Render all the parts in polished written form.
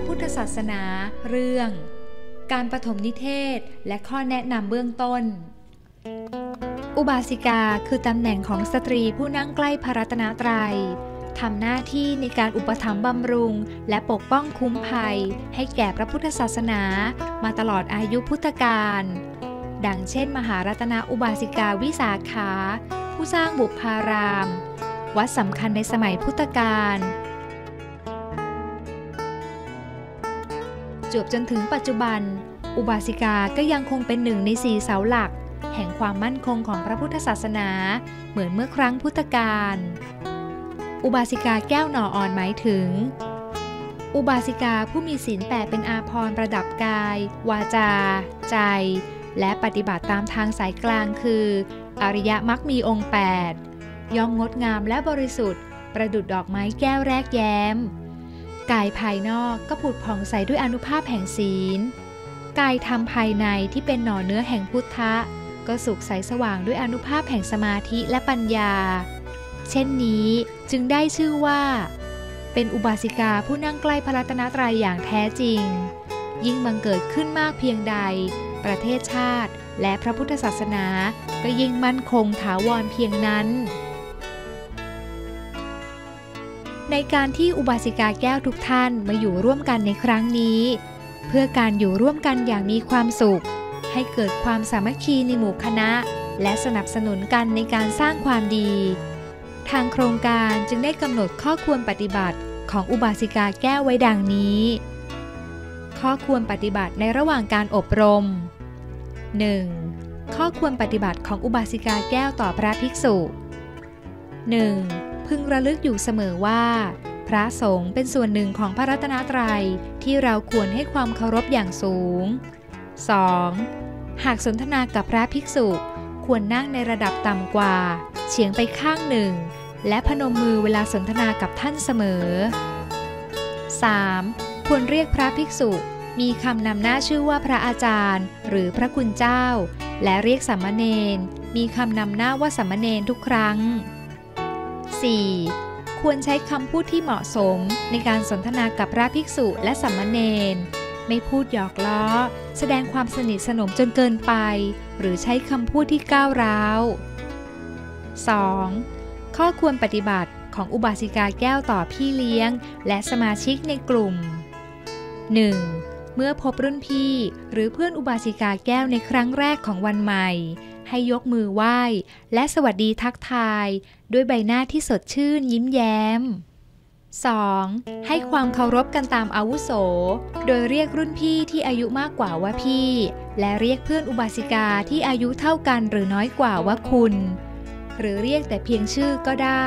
พุทธศาสนาเรื่องการปฐมนิเทศและข้อแนะนำเบื้องต้นอุบาสิกาคือตำแหน่งของสตรีผู้นั่งใกล้พระรัตนตรัยทำหน้าที่ในการอุปถัมภ์บำรุงและปกป้องคุ้มภัยให้แก่พระพุทธศาสนามาตลอดอายุพุทธกาลดังเช่นมหารัตนอุบาสิกาวิสาขาผู้สร้างบุพารามวัดสำคัญในสมัยพุทธกาลจวบจนถึงปัจจุบันอุบาสิกาก็ยังคงเป็นหนึ่งใน4เสาหลักแห่งความมั่นคงของพระพุทธศาสนาเหมือนเมื่อครั้งพุทธกาลอุบาสิกาแก้วหน่ออ่อนหมายถึงอุบาสิกาผู้มีศีล8เป็นอาภรณ์ประดับกายวาจาใจและปฏิบัติตามทางสายกลางคืออริยมรรคมีองค์8ย่อมงดงามและบริสุทธิ์ประดุจดอกไม้แก้วแรกแย้มกายภายนอกก็ผุดผ่องใสด้วยอานุภาพแห่งศีลกายธรรมภายในที่เป็นหน่อเนื้อแห่งพุทธะก็สุขใสสว่างด้วยอานุภาพแห่งสมาธิและปัญญาเช่นนี้จึงได้ชื่อว่าเป็นอุบาสิกาผู้นั่งใกล้พระรัตนตรัยอย่างแท้จริงยิ่งบังเกิดขึ้นมากเพียงใดประเทศชาติและพระพุทธศาสนาก็ยิ่งมั่นคงถาวรเพียงนั้นในการที่อุบาสิกาแก้วทุกท่านมาอยู่ร่วมกันในครั้งนี้เพื่อการอยู่ร่วมกันอย่างมีความสุขให้เกิดความสามัคคีในหมู่คณะและสนับสนุนกันในการสร้างความดีทางโครงการจึงได้กำหนดข้อควรปฏิบัติของอุบาสิกาแก้วไว้ดังนี้ข้อควรปฏิบัติในระหว่างการอบรม 1. ข้อควรปฏิบัติของอุบาสิกาแก้วต่อพระภิกษุ 1. พึงระลึกอยู่เสมอว่าพระสงฆ์เป็นส่วนหนึ่งของพระรัตนตรัยที่เราควรให้ความเคารพอย่างสูง 2. หากสนทนากับพระภิกษุควรนั่งในระดับต่ำกว่าเฉียงไปข้างหนึ่งและพนมมือเวลาสนทนากับท่านเสมอ 3. ควรเรียกพระภิกษุมีคำนำหน้าชื่อว่าพระอาจารย์หรือพระคุณเจ้าและเรียกสามเณรมีคำนำหน้าว่าสามเณรทุกครั้ง 4. ควรใช้คำพูดที่เหมาะสมในการสนทนากับพระภิกษุและสามเณรไม่พูดหยอกล้อแสดงความสนิทสนมจนเกินไปหรือใช้คำพูดที่ก้าวร้าว 2. ข้อควรปฏิบัติของอุบาสิกาแก้วต่อพี่เลี้ยงและสมาชิกในกลุ่ม 1. เมื่อพบรุ่นพี่หรือเพื่อนอุบาสิกาแก้วในครั้งแรกของวันใหม่ให้ยกมือไหว้และสวัสดีทักทายด้วยใบหน้าที่สดชื่นยิ้มแย้ม 2. ให้ความเคารพกันตามอาวุโสโดยเรียกรุ่นพี่ที่อายุมากกว่าว่าพี่และเรียกเพื่อนอุบาสิกาที่อายุเท่ากันหรือน้อยกว่าว่าคุณหรือเรียกแต่เพียงชื่อก็ได้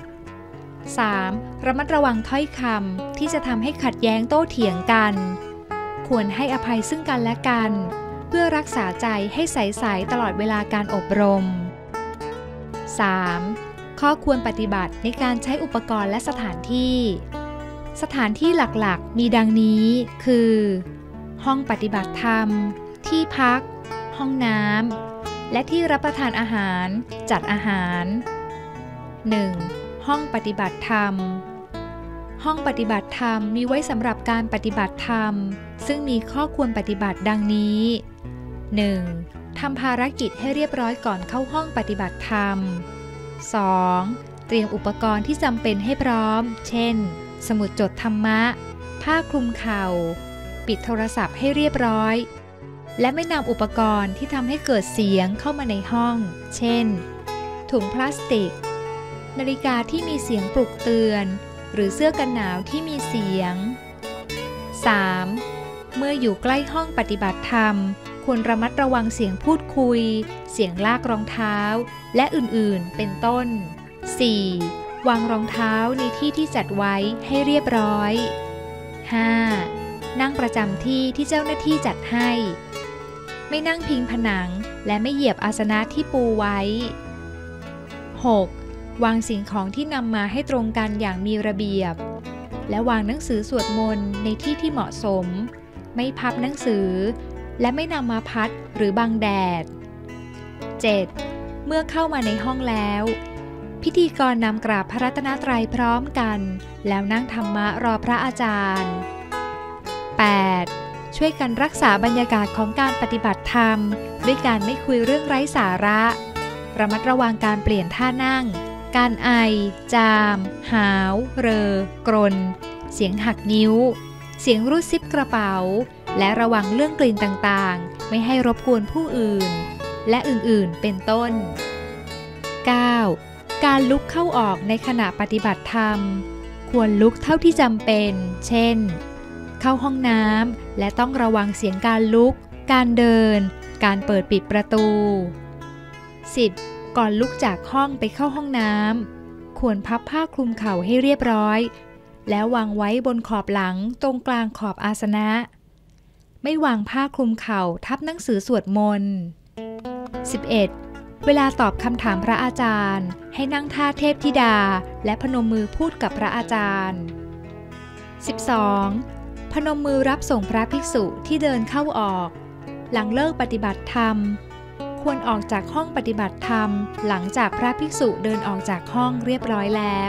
3. ระมัดระวังถ้อยคำที่จะทำให้ขัดแย้งโต้เถียงกันควรให้อภัยซึ่งกันและกันเพื่อรักษาใจให้ใสๆตลอดเวลาการอบรม 3. ข้อควรปฏิบัติในการใช้อุปกรณ์และสถานที่หลักๆมีดังนี้คือห้องปฏิบัติธรรมที่พักห้องน้ำและที่รับประทานอาหารจัดอาหาร 1. ห้องปฏิบัติธรรมห้องปฏิบัติธรรมมีไว้สำหรับการปฏิบัติธรรมซึ่งมีข้อควรปฏิบัติดังนี้ 1. ทำภารกิจให้เรียบร้อยก่อนเข้าห้องปฏิบัติธรรม 2. เตรียมอุปกรณ์ที่จำเป็นให้พร้อมเช่นสมุดจดธรรมะผ้าคลุมเข่าปิดโทรศัพท์ให้เรียบร้อยและไม่นำอุปกรณ์ที่ทำให้เกิดเสียงเข้ามาในห้องเช่นถุงพลาสติกนาฬิกาที่มีเสียงปลุกเตือนหรือเสื้อกันหนาวที่มีเสียง 3. เมื่ออยู่ใกล้ห้องปฏิบัติธรรมควรระมัดระวังเสียงพูดคุยเสียงลากรองเท้าและอื่นๆเป็นต้น 4. วางรองเท้าในที่ที่จัดไว้ให้เรียบร้อย 5. นั่งประจำที่ที่เจ้าหน้าที่จัดให้ไม่นั่งพิงผนังและไม่เหยียบอาสนะที่ปูไว้ 6. วางสิ่งของที่นำมาให้ตรงกันอย่างมีระเบียบและวางหนังสือสวดมนต์ในที่ที่เหมาะสมไม่พับหนังสือและไม่นำมาพัดหรือบังแดด 7. เมื่อเข้ามาในห้องแล้วพิธีกรนำกราบพระรัตนตรัยพร้อมกันแล้วนั่งธรรมะรอพระอาจารย์ 8. ช่วยกันรักษาบรรยากาศของการปฏิบัติธรรมด้วยการไม่คุยเรื่องไร้สาระระมัดระวังการเปลี่ยนท่านั่งการไอจามหาวเรอกรนเสียงหักนิ้วเสียงรูดซิปกระเป๋าและระวังเรื่องกลิ่นต่างๆไม่ให้รบกวนผู้อื่นและอื่นๆเป็นต้น 9. การลุกเข้าออกในขณะปฏิบัติธรรมควรลุกเท่าที่จำเป็นเช่นเข้าห้องน้ำและต้องระวังเสียงการลุกการเดินการเปิดปิดประตู 10. ก่อนลุกจากห้องไปเข้าห้องน้ำควรพับผ้าคลุมเข่าให้เรียบร้อยแล้ววางไว้บนขอบหลังตรงกลางขอบอาสนะไม่วางผ้าคลุมเข่าทับหนังสือสวดมนต์ 11. เวลาตอบคำถามพระอาจารย์ให้นั่งท่าเทพธิดาและพนมมือพูดกับพระอาจารย์ 12. พนมมือรับส่งพระภิกษุที่เดินเข้าออกหลังเลิกปฏิบัติธรรมควรออกจากห้องปฏิบัติธรรมหลังจากพระภิกษุเดินออกจากห้องเรียบร้อยแล้ว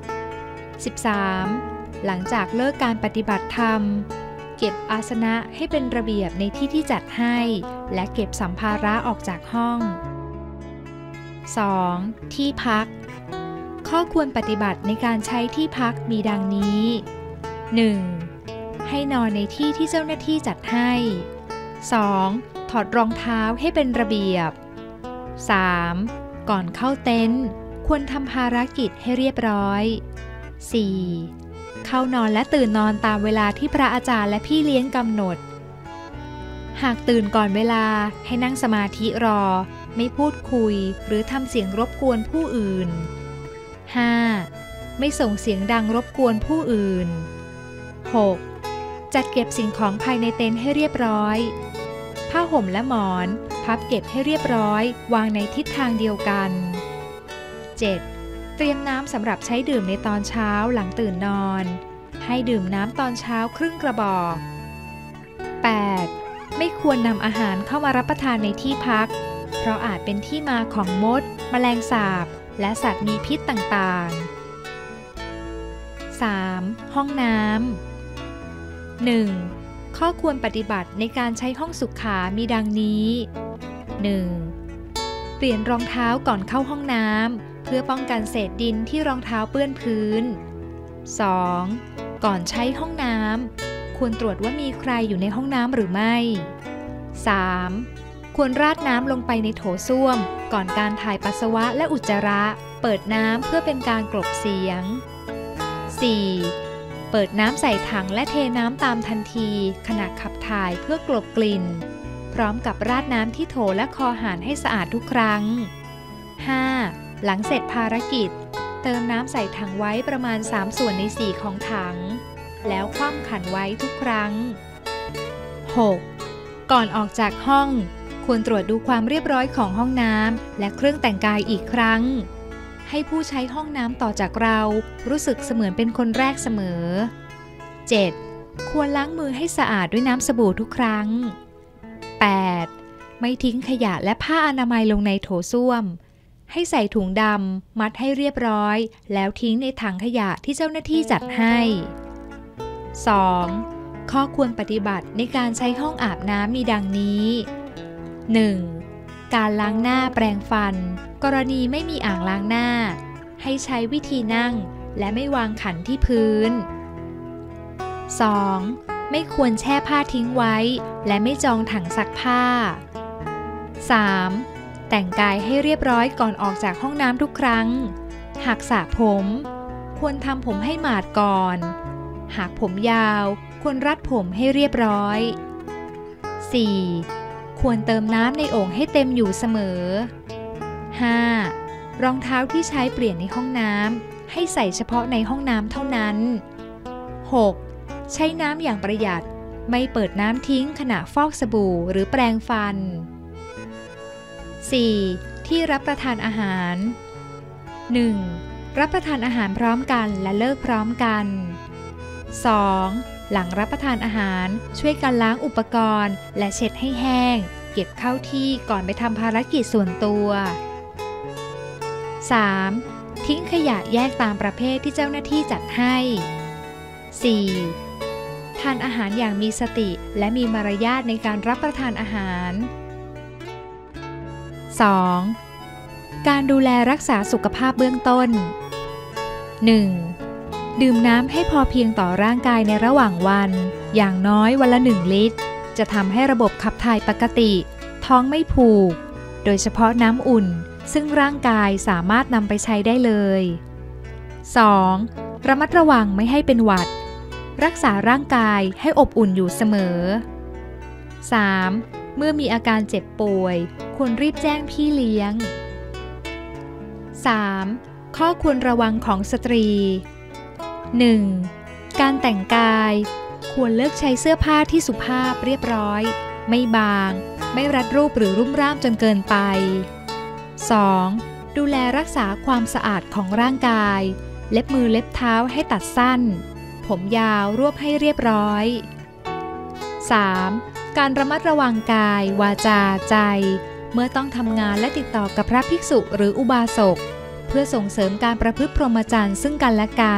13. หลังจากเลิกการปฏิบัติธรรมเก็บอาสนะให้เป็นระเบียบในที่ที่จัดให้และเก็บสัมภาระออกจากห้อง 2. ที่พักข้อควรปฏิบัติในการใช้ที่พักมีดังนี้ 1. ให้นอนในที่ที่เจ้าหน้าที่จัดให้ 2. ถอดรองเท้าให้เป็นระเบียบ 3. ก่อนเข้าเต็นท์ควรทำภารกิจให้เรียบร้อย 4. เข้านอนและตื่นนอนตามเวลาที่พระอาจารย์และพี่เลี้ยงกำหนดหากตื่นก่อนเวลาให้นั่งสมาธิรอไม่พูดคุยหรือทำเสียงรบกวนผู้อื่น 5. ไม่ส่งเสียงดังรบกวนผู้อื่น 6. จัดเก็บสิ่งของภายในเต็นท์ให้เรียบร้อยผ้าห่มและหมอนพับเก็บให้เรียบร้อยวางในทิศทางเดียวกัน 7. เตรียมน้ำสำหรับใช้ดื่มในตอนเช้าหลังตื่นนอนให้ดื่มน้ำตอนเช้าครึ่งกระบอก 8. ไม่ควรนำอาหารเข้ามารับประทานในที่พักเพราะอาจเป็นที่มาของมดแมลงสาบและสัตว์มีพิษต่างๆ 3. ห้องน้ำ 1. ข้อควรปฏิบัติในการใช้ห้องสุขามีดังนี้ 1. เปลี่ยนรองเท้าก่อนเข้าห้องน้ำเพื่อป้องกันเศษดินที่รองเท้าเปื้อนพื้น 2. ก่อนใช้ห้องน้ำควรตรวจว่ามีใครอยู่ในห้องน้ำหรือไม่ 3. ควรราดน้ำลงไปในโถส้วมก่อนการถ่ายปัสสาวะและอุจจาระเปิดน้ำเพื่อเป็นการกลบเสียง 4. เปิดน้ำใส่ถังและเทน้ำตามทันทีขณะขับถ่ายเพื่อกลบกลิ่นพร้อมกับราดน้ำที่โถและคอหารให้สะอาดทุกครั้ง 5. หลังเสร็จภารกิจเติมน้ำใส่ถังไว้ประมาณ3ส่วนใน4ของถังแล้วคว่ำขันไว้ทุกครั้ง 6. ก่อนออกจากห้องควรตรวจดูความเรียบร้อยของห้องน้ำและเครื่องแต่งกายอีกครั้งให้ผู้ใช้ห้องน้ำต่อจากเรารู้สึกเสมือนเป็นคนแรกเสมอ 7. ควรล้างมือให้สะอาดด้วยน้ำสบู่ทุกครั้ง 8. ไม่ทิ้งขยะและผ้าอนามัยลงในโถส้วมให้ใส่ถุงดำมัดให้เรียบร้อยแล้วทิ้งในถังขยะที่เจ้าหน้าที่จัดให้ 2. ข้อควรปฏิบัติในการใช้ห้องอาบน้ำมีดังนี้ 1. การล้างหน้าแปรงฟันกรณีไม่มีอ่างล้างหน้าให้ใช้วิธีนั่งและไม่วางขันที่พื้น 2. ไม่ควรแช่ผ้าทิ้งไว้และไม่จองถังซักผ้า 3. แต่งกายให้เรียบร้อยก่อนออกจากห้องน้ำทุกครั้งหากสระผมควรทำผมให้หมาดก่อนหากผมยาวควรรัดผมให้เรียบร้อย 4. ควรเติมน้ำในโอ่งให้เต็มอยู่เสมอ 5. รองเท้าที่ใช้เปลี่ยนในห้องน้ำให้ใส่เฉพาะในห้องน้ำเท่านั้น 6. ใช้น้ำอย่างประหยัดไม่เปิดน้ำทิ้งขณะฟอกสบู่หรือแปรงฟัน 4. ที่รับประทานอาหาร 1. รับประทานอาหารพร้อมกันและเลิกพร้อมกัน 2. หลังรับประทานอาหารช่วยกันล้างอุปกรณ์และเช็ดให้แห้งเก็บเข้าที่ก่อนไปทำภารกิจส่วนตัว 3. ทิ้งขยะแยกตามประเภทที่เจ้าหน้าที่จัดให้ 4. ทานอาหารอย่างมีสติและมีมารยาทในการรับประทานอาหาร 2. การดูแลรักษาสุขภาพเบื้องต้น 1. ดื่มน้ำให้พอเพียงต่อร่างกายในระหว่างวันอย่างน้อยวันละ 1 ลิตรจะทำให้ระบบขับถ่ายปกติท้องไม่ผูกโดยเฉพาะน้ำอุ่นซึ่งร่างกายสามารถนำไปใช้ได้เลย 2. ระมัดระวังไม่ให้เป็นหวัดรักษาร่างกายให้อบอุ่นอยู่เสมอ 3. เมื่อมีอาการเจ็บป่วยควรรีบแจ้งพี่เลี้ยง 3. ข้อควรระวังของสตรี 1. การแต่งกายควรเลือกใช้เสื้อผ้าที่สุภาพเรียบร้อยไม่บางไม่รัดรูปหรือรุ่มร่ามจนเกินไป 2. ดูแลรักษาความสะอาดของร่างกายเล็บมือเล็บเท้าให้ตัดสั้นผมยาวรวบให้เรียบร้อย 3. การระมัดระวังกายวาจาใจเมื่อต้องทำงานและติดต่อกับพระภิกษุหรืออุบาสกเพื่อส่งเสริมการประพฤติพรหมจรรย์ซึ่งกันและกัน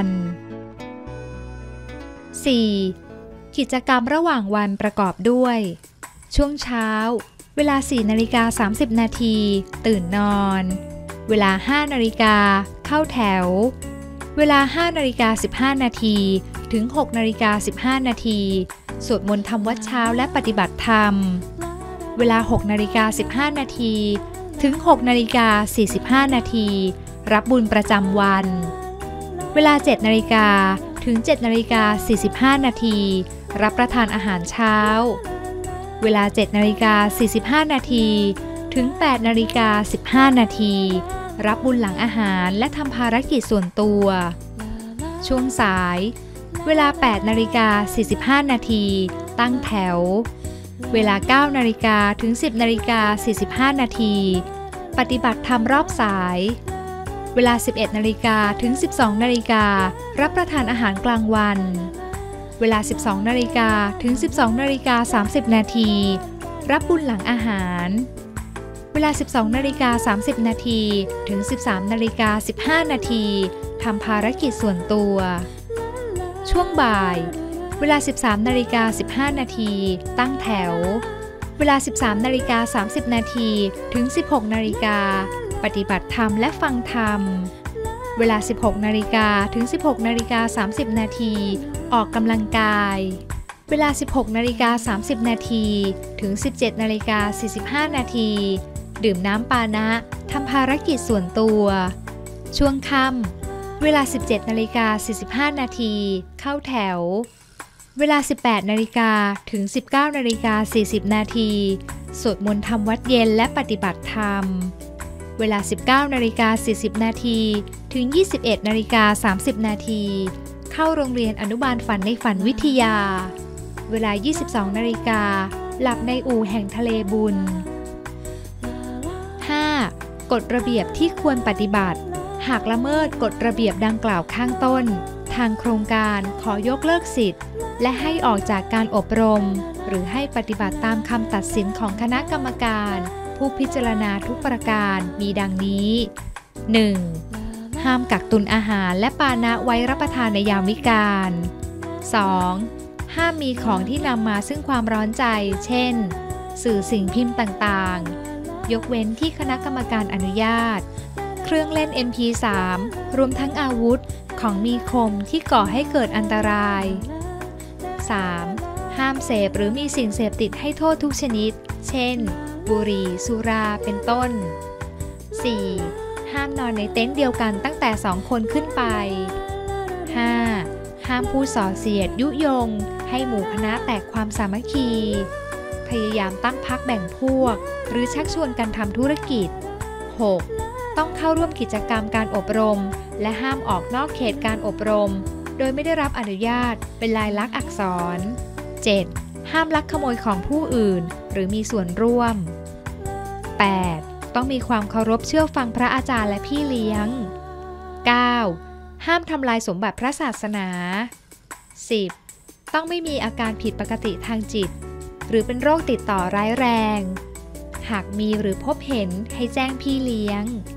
4. กิจกรรมระหว่างวันประกอบด้วยช่วงเช้าเวลา 4:30 นาทีตื่นนอนเวลา 5:00 เข้าแถวเวลา 5:15 นาทีถึง 6:15 นาทีสวดมนต์ทำวัดเช้าและปฏิบัติธรรมเวลา 6:15 นาทีถึง 6:45 นาทีรับบุญประจำวันเวลา 7:00 ถึง 7:45 นาทีรับประทานอาหารเช้าเวลา 7:45 นาทีถึง 8:15 นาทีรับบุญหลังอาหารและทำภารกิจส่วนตัวช่วงสายเวลา 8:45 นาทีตั้งแถวเวลา 9:00 ถึง 10:45 นาทีปฏิบัติธรรมรอบสายเวลา 11:00 ถึง 12:00 รับประทานอาหารกลางวันเวลา 12:00 ถึง 12:30 นาทีรับบุญหลังอาหารเวลา 12:30 นาทีถึง 13:15 นาทีทำภารกิจส่วนตัวช่วงบ่ายเวลา 13:15 นาทีตั้งแถวเวลา 13:30 นาทีถึง 16:00 ปฏิบัติธรรมและฟังธรรมเวลา 16:00 ถึง 16:30 นาทีออกกำลังกายเวลา 16:30 นาทีถึง 17:45 นาทีดื่มน้ำปานะทำภารกิจส่วนตัวช่วงค่ำเวลา 17:45 นาทีเข้าแถวเวลา 18:00 ถึง 19:40 นาทีสวดมนต์ทำวัดเย็นและปฏิบัติธรรมเวลา 19:40 นาทีถึง 21:30 นาทีเข้าโรงเรียนอนุบาลฝันในฝันวิทยาเวลา 22:00 หลับในอู่แห่งทะเลบุญ 5. กฎระเบียบที่ควรปฏิบัติหากละเมิดกฎระเบียบดังกล่าวข้างต้นทางโครงการขอยกเลิกสิทธิ์และให้ออกจากการอบรมหรือให้ปฏิบัติตามคำตัดสินของคณะกรรมการผู้พิจารณาทุกประการมีดังนี้ 1. ห้ามกักตุนอาหารและปานะไว้รับประทานในยามวิกาล 2. ห้ามมีของที่นำมาซึ่งความร้อนใจเช่นสื่อสิ่งพิมพ์ต่างๆยกเว้นที่คณะกรรมการอนุญาตเครื่องเล่น MP3 รวมทั้งอาวุธของมีคมที่ก่อให้เกิดอันตราย 3. ห้ามเสพหรือมีสิ่งเสพติดให้โทษทุกชนิดเช่นบุหรี่สุราเป็นต้น 4. ห้ามนอนในเต็นท์เดียวกันตั้งแต่2 คนขึ้นไป 5. ห้ามพูดส่อเสียดยุยงให้หมู่คณะแตกความสามัคคีพยายามตั้งพรรคแบ่งพวกหรือชักชวนกันทำธุรกิจ 6. ต้องเข้าร่วมกิจกรรมการอบรมและห้ามออกนอกเขตการอบรมโดยไม่ได้รับอนุญาตเป็นลายลักษณ์อักษร 7. ห้ามลักขโมยของผู้อื่นหรือมีส่วนร่วม 8. ต้องมีความเคารพเชื่อฟังพระอาจารย์และพี่เลี้ยง 9. ห้ามทำลายสมบัติพระศาสนา 10. ต้องไม่มีอาการผิดปกติทางจิตหรือเป็นโรคติดต่อร้ายแรงหากมีหรือพบเห็นให้แจ้งพี่เลี้ยง